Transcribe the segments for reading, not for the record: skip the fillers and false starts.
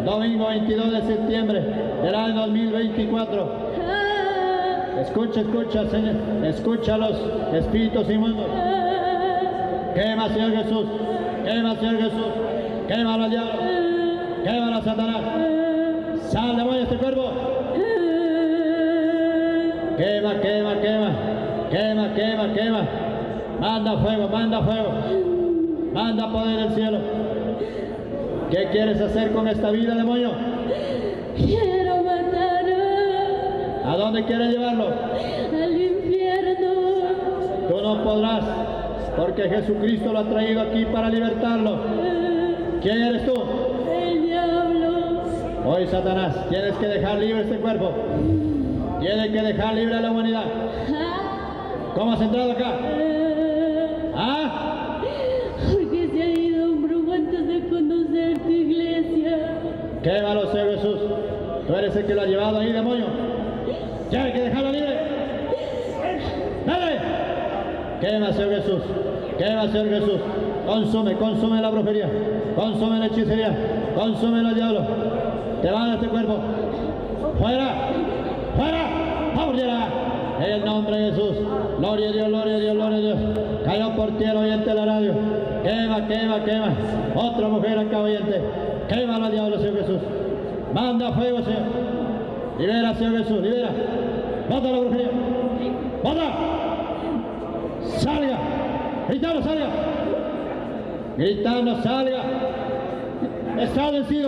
domingo 22 de septiembre del año 2024. Escucha, escucha, Señor, escucha los espíritus inmundos. Quema, Señor Jesús, quema, Señor Jesús, quema al diablo, quema a Satanás. Sal, demonio, este cuerpo. Quema, quema, quema, quema, quema, quema. Manda fuego, manda fuego. Manda poder del cielo. ¿Qué quieres hacer con esta vida, demonio? Quiero matarlo. ¿A dónde quieres llevarlo? Al infierno. Tú no podrás, porque Jesucristo lo ha traído aquí para libertarlo. ¿Quién eres tú? El diablo. Hoy, Satanás, tienes que dejar libre este cuerpo. Tienes que dejar libre a la humanidad. ¿Cómo has entrado acá? ¿Ah? Porque se ha ido un brujo antes de conocer tu iglesia. Quémalo, Señor Jesús. Tú eres el que lo ha llevado ahí, demonio. Tienes que dejarlo libre. ¡Dale! Quema, Señor Jesús. Quema, Señor Jesús. Consume, consume la brujería. Consume la hechicería. Consume los diablos. Te van a este cuerpo. ¡Fuera! ¡Fuera! ¡Vamos ya! En el nombre de Jesús. Gloria a Dios, gloria a Dios, gloria a Dios. Cayó por tierra oyente de la radio. Quema, quema, quema. Otra mujer acá oyente. Quema al diablo, Señor Jesús. Manda fuego, Señor. Libera, Señor Jesús, libera. Bota la brujería. Bota. Salga. Gritando, salga. Gritando, salga. Está vencido.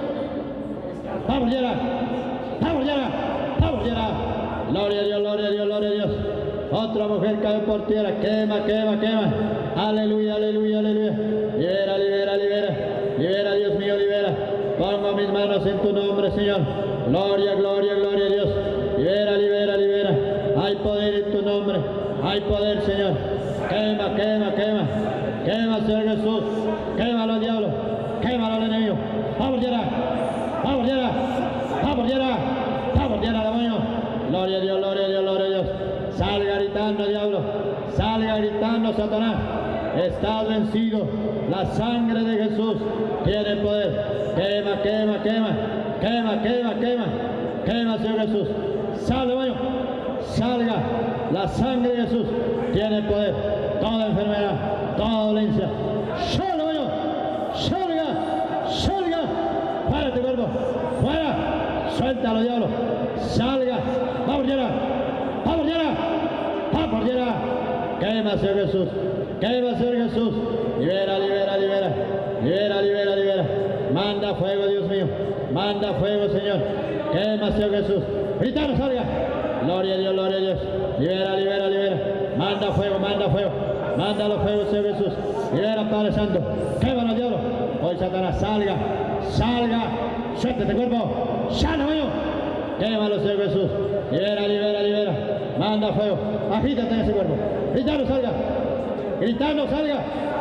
Vamos, Yara. Vamos, Yara. Vamos, Yara. Gloria a Dios, gloria a Dios, gloria a Dios. Otra mujer cae por tierra. Quema, quema, quema. Aleluya, aleluya, aleluya. Libera, libera, libera. Libera, Dios mío, libera. Pongo mis manos en tu nombre, Señor. Gloria, gloria, gloria a Dios. Libera, libera, libera. Hay poder en tu nombre. Hay poder, Señor. Quema, quema, quema. Quema, Señor Jesús. Quémalo al diablo. Quémalo al enemigo. Vamos, Yara. Vamos, Yara. Vamos, Yara. Vamos, Yara, demonio. Gloria a Dios, gloria a Dios, gloria a Dios. Salga gritando, diablo. Salga gritando, Satanás. Estás vencido. La sangre de Jesús tiene poder. Quema, quema, quema. Quema, quema, quema. Quema, Señor Jesús. Sal, demonio. Salga. La sangre de Jesús tiene poder. Toda enfermedad, toda dolencia. ¡Salga, demonio! ¡Salga! ¡Salga! ¡Fuera tu cuerpo! ¡Fuera! ¡Suéltalo, diablo! ¡Salga! ¡Vamos, Yara! ¡Vamos, Yara! ¡Vamos, Yara! Quema, Señor Jesús. Quema, Señor Jesús. Libera, libera, libera. Libera, libera, libera. Manda fuego, Dios mío. Manda fuego, Señor. Quema, Señor Jesús. Gritando, salga. Gloria a Dios, gloria a Dios. Libera, libera, libera. Manda fuego, manda fuego. Mándalo fuego, Señor Jesús. Libera, Padre Santo. Quémalo, diablo. Hoy, Satanás, salga. Salga. Suéltate, cuerpo. Sal, demonio. Quémalo, Señor Jesús. Libera, libera, libera. Manda fuego. Agítate en ese cuerpo. Gritando, salga. Gritando, salga.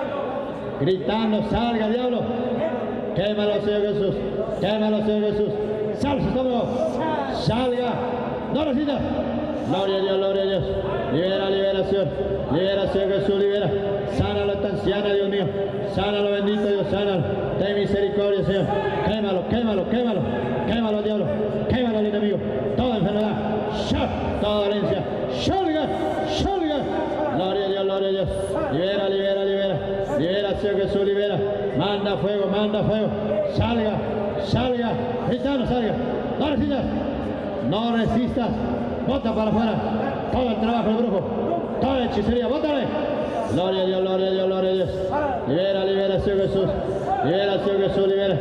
Gritando, salga, diablo. Quémalo, Señor Jesús. Quémalo, Señor Jesús. Sal su estómago. Salga. No necesitas. Gloria a Dios, gloria a Dios. Libera, libera, Señor. Libera, Señor Jesús, libera. Sánalo, esta anciana, Dios mío. Sánalo, bendito Dios, sánalo. Ten misericordia, Señor. Quémalo, quémalo, quémalo. Quémalo, diablo. Quémalo al enemigo. Toda enfermedad. Toda dolencia. Salga, salga. Gloria a Dios, gloria a Dios. Libera, libera, libera. Libera, Señor Jesús, libera. Manda fuego, manda fuego. Salga, salga. Gritando, salga. No resistas. No resistas. Bota para afuera. Todo el trabajo del brujo. Toda la hechicería. Bótale. Gloria a Dios, gloria a Dios, gloria a Dios. Libera, libera, Señor Jesús. Libera, Señor Jesús, libera.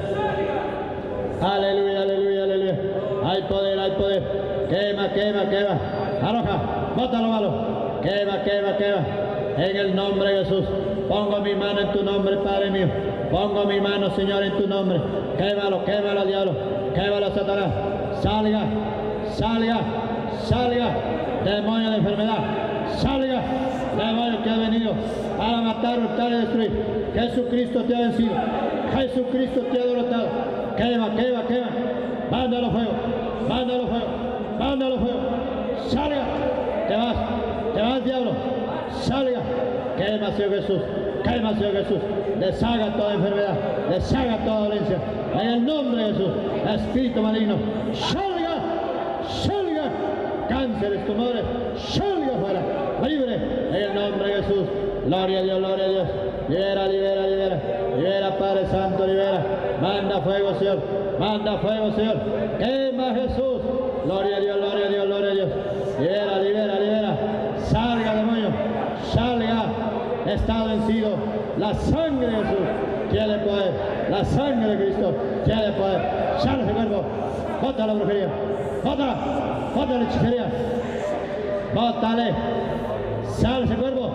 Aleluya, aleluya, aleluya. Hay poder, hay poder. Quema, quema, quema. Arroja. Bótalo malo. Quema, quema, quema. En el nombre de Jesús. Pongo mi mano en tu nombre, Padre mío. Pongo mi mano, Señor, en tu nombre. Quémalo, quémalo, diablo. Quémalo, Satanás. Salga, salga, salga. Demonio de enfermedad. Salga. Demonio que ha venido para matar, hurtar y destruir. Jesucristo te ha vencido. Jesucristo te ha derrotado. Quema, quema, quema. Mándalo fuego. Mándalo fuego. Mándalo fuego. Salga. Te vas, diablo. Salga. Quema, Señor Jesús. Quema, Señor Jesús. Deshaga toda enfermedad. Deshaga toda dolencia. En el nombre de Jesús. Espíritu maligno. Salga. Salga. Cánceres, tumores. Salga fuera. Libre. En el nombre de Jesús. Gloria a Dios, gloria a Dios. Libera, libera, libera. Libera, Padre Santo, libera. Manda fuego, Señor. Manda fuego, Señor. Quema, Jesús. Gloria a Dios, gloria a Dios, gloria a Dios. Libera, libera, libera. Salga, demonio. Salga. Está vencido. La sangre de Jesús tiene poder. La sangre de Cristo tiene poder. Sale ese cuerpo. Bota la brujería. Bota. Bota la hechicería. Bótale. Sale ese cuerpo.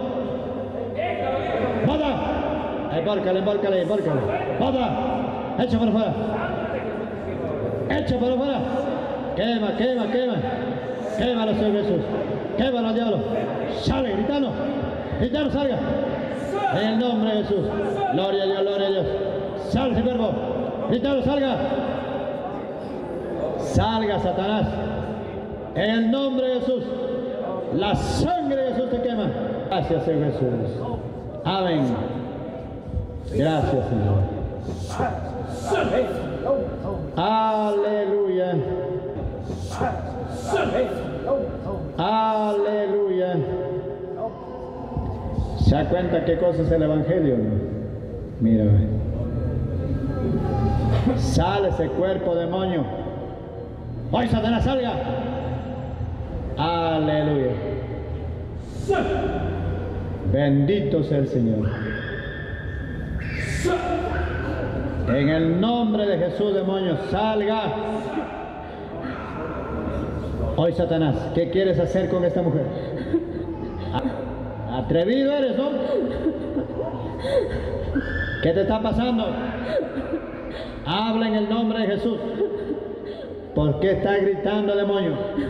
Bota. Embórcale, embórcale, embórcale. Bota. Echa para afuera. Echa para afuera. Quema, quema, quema. Quémalo, Señor Jesús. Quémalo al diablo. Sale, gritando. Gritando, salga. En el nombre de Jesús. Gloria a Dios, gloria a Dios. Sale ese cuerpo. Gritando, salga. Salga, Satanás. En el nombre de Jesús. La sangre de Jesús te quema. Gracias, Señor Jesús. Amén. Gracias, Señor. Aleluya. Aleluya. ¿Se da cuenta qué cosa es el Evangelio? Mira. Sale ese cuerpo, demonio. Hoy Satanás salga. Aleluya. Bendito sea el Señor. En el nombre de Jesús, demonio, salga. Hoy Satanás, ¿qué quieres hacer con esta mujer? Atrevido eres, ¿no? ¿Qué te está pasando? Habla en el nombre de Jesús. ¿Por qué estás gritando, demonio?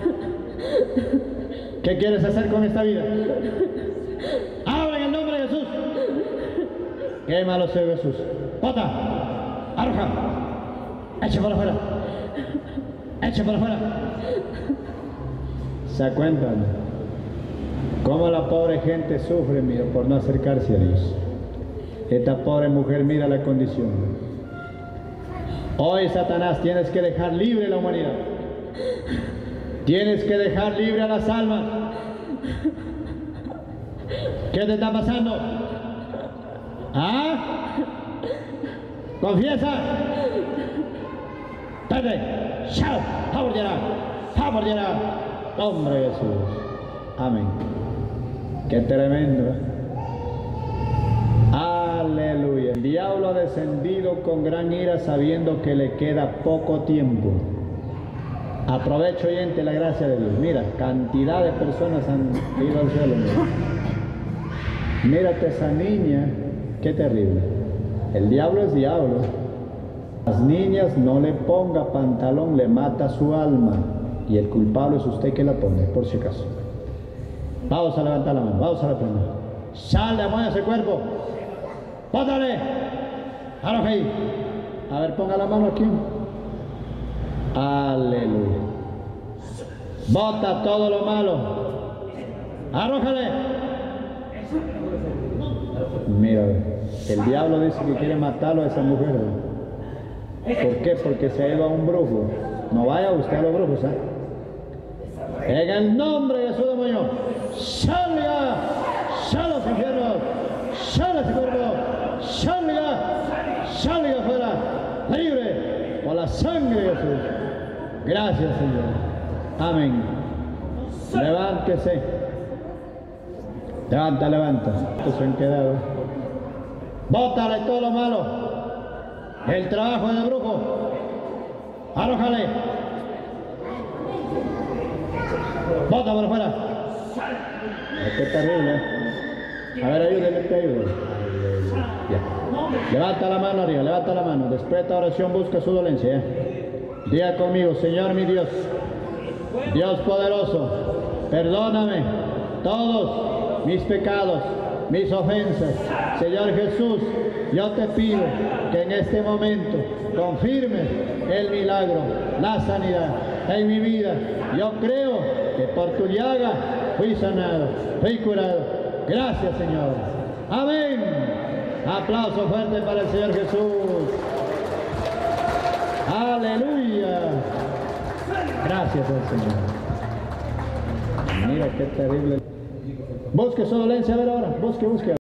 ¿Qué quieres hacer con esta vida? Habla en el nombre de Jesús. Quémalo, Señor Jesús. Bota. Arroja. Echa para afuera. Echa para afuera. ¿Se cuentan cómo la pobre gente sufre, mira, por no acercarse a Dios? Esta pobre mujer, mira la condición. Hoy, Satanás, tienes que dejar libre la humanidad. Tienes que dejar libre a las almas. ¿Qué te está pasando? ¿Ah? Confiesa. Padre, chao, favorera, nombre de Jesús. Amén. Qué tremendo. Aleluya. El diablo ha descendido con gran ira sabiendo que le queda poco tiempo. Aprovecho, oyente, la gracia de Dios. Mira, cantidad de personas han ido al cielo. Mírate esa niña, qué terrible. El diablo es diablo. Las niñas no le ponga pantalón, le mata su alma. Y el culpable es usted que la pone, por si acaso. Vamos a levantar la mano, vamos a reprender. Sale, mueve ese cuerpo. Bótale. Arroja ahí. A ver, ponga la mano aquí. Aleluya. Bota todo lo malo. Arrójale. Mira, el diablo dice que quiere matarlo a esa mujer. ¿Por qué? Porque se ha ido a un brujo. No vaya usted a los brujos, ¿eh? En el nombre de Jesús, demonio, salga, salga los infiernos, salga ese cuerpo, salga afuera, libre por la sangre de Jesús. Gracias, Señor. Amén. Levántese. Levanta. Estos se han quedado. Bótale todo lo malo. El trabajo de brujo. Arrójale. Bota por afuera. Qué terrible. A ver, ayúdeme, te ayudo. Ya. Levanta la mano arriba, levanta la mano. Después de esta oración busca su dolencia. Diga conmigo, Señor mi Dios, Dios poderoso, perdóname todos mis pecados, mis ofensas. Señor Jesús, yo te pido que en este momento confirmes el milagro, la sanidad en mi vida. Yo creo que por tu llaga fui sanado, fui curado. Gracias, Señor. Amén. Aplauso fuerte para el Señor Jesús. Aleluya. Gracias al Señor. Mira qué terrible. Busque su dolencia, a ver ahora. Busque.